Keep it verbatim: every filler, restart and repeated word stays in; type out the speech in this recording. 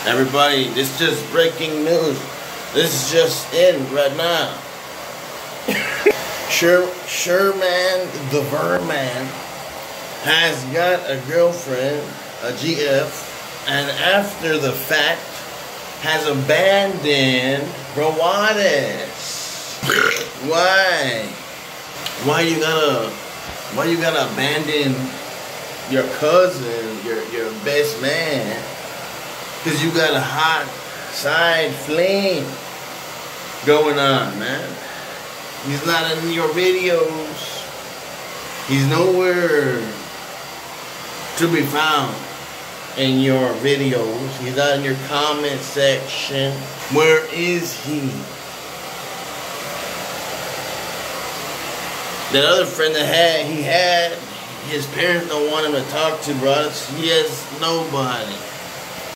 Everybody, this is just breaking news. This is just in right now. Sher Shermanthevermant has got a girlfriend, a G F, and after the fact has abandoned brawadis. Why? Why you gotta? Why you gotta abandon your cousin, your your best man? Cause you got a hot side fling going on, man. He's not in your videos. He's nowhere to be found in your videos. He's not in your comment section. Where is he? That other friend that had he had, his parents don't want him to talk to, bro. He has nobody.